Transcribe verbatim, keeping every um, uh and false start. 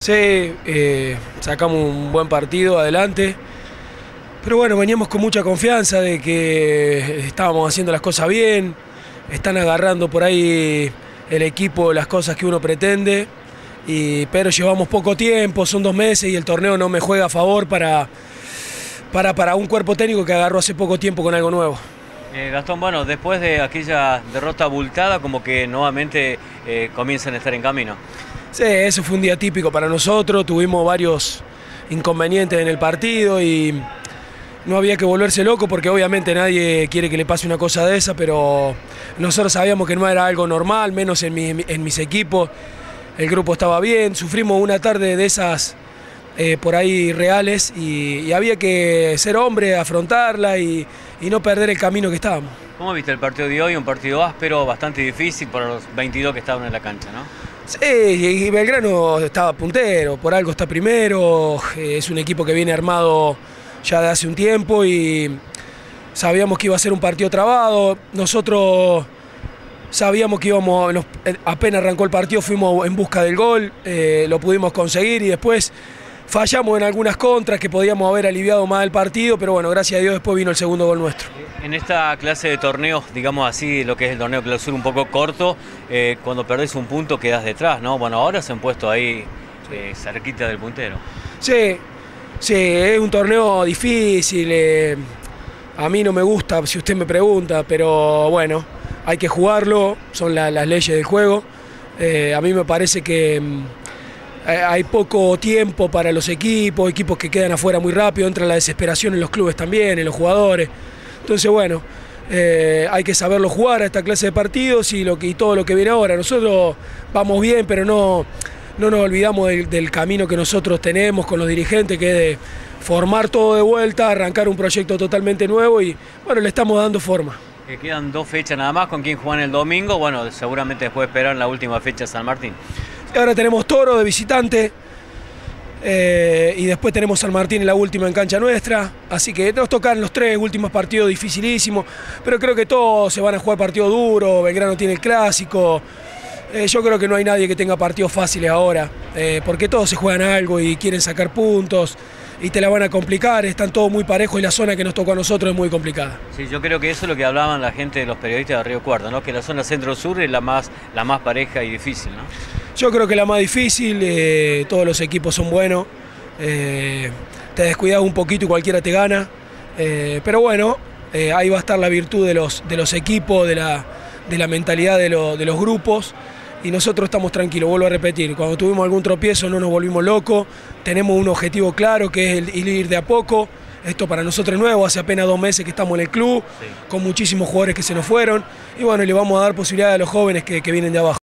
Sí, eh, sacamos un buen partido adelante, pero bueno, veníamos con mucha confianza de que estábamos haciendo las cosas bien, están agarrando por ahí el equipo las cosas que uno pretende, y, pero llevamos poco tiempo, son dos meses y el torneo no me juega a favor para, para, para un cuerpo técnico que agarró hace poco tiempo con algo nuevo. Eh, Gastón, bueno, después de aquella derrota abultada, como que nuevamente eh, comienzan a estar en camino. Sí, ese fue un día típico para nosotros, tuvimos varios inconvenientes en el partido y no había que volverse loco porque obviamente nadie quiere que le pase una cosa de esa, pero nosotros sabíamos que no era algo normal, menos en, mi, en mis equipos. El grupo estaba bien, sufrimos una tarde de esas eh, por ahí reales y, y había que ser hombre, afrontarla y, y no perder el camino que estábamos. ¿Cómo viste el partido de hoy? Un partido áspero, bastante difícil para los veintidós que estaban en la cancha, ¿no? Sí, y Belgrano estaba puntero, por algo está primero, es un equipo que viene armado ya de hace un tiempo y sabíamos que iba a ser un partido trabado. Nosotros sabíamos que íbamos, nos, apenas arrancó el partido fuimos en busca del gol, eh, lo pudimos conseguir y después fallamos en algunas contras que podíamos haber aliviado más el partido, pero bueno, gracias a Dios después vino el segundo gol nuestro. En esta clase de torneos, digamos así, lo que es el torneo clausura un poco corto, eh, cuando perdés un punto quedás detrás, ¿no? Bueno, ahora se han puesto ahí eh, cerquita del puntero. Sí, sí, es un torneo difícil, eh, a mí no me gusta si usted me pregunta, pero bueno, hay que jugarlo, son la, las leyes del juego. Eh, a mí me parece que hay poco tiempo para los equipos, equipos que quedan afuera muy rápido, entra la desesperación en los clubes también, en los jugadores. Entonces, bueno, eh, hay que saberlo jugar a esta clase de partidos y, lo que, y todo lo que viene ahora. Nosotros vamos bien, pero no, no nos olvidamos del, del camino que nosotros tenemos con los dirigentes, que es de formar todo de vuelta, arrancar un proyecto totalmente nuevo y, bueno, le estamos dando forma. Que quedan dos fechas nada más, con quien juegan el domingo, bueno, seguramente después esperar la última fecha San Martín. Ahora tenemos Toro de visitante eh, y después tenemos San Martín en la última en cancha nuestra, así que nos tocan los tres últimos partidos dificilísimos, pero creo que todos se van a jugar partido duro. Belgrano tiene el clásico, eh, yo creo que no hay nadie que tenga partidos fáciles ahora, eh, porque todos se juegan algo y quieren sacar puntos y te la van a complicar, están todos muy parejos y la zona que nos tocó a nosotros es muy complicada. Sí, yo creo que eso es lo que hablaban la gente, los periodistas de Río Cuarto, ¿no? Que la zona centro-sur es la más, la más pareja y difícil, ¿no? Yo creo que la más difícil, eh, todos los equipos son buenos, eh, te descuidas un poquito y cualquiera te gana, eh, pero bueno, eh, ahí va a estar la virtud de los, de los equipos, de la, de la mentalidad de, lo, de los grupos. Y nosotros estamos tranquilos, vuelvo a repetir, cuando tuvimos algún tropiezo no nos volvimos locos, tenemos un objetivo claro que es el ir de a poco. Esto para nosotros es nuevo, hace apenas dos meses que estamos en el club, sí, con muchísimos jugadores que se nos fueron, y bueno, le vamos a dar posibilidad a los jóvenes que, que vienen de abajo.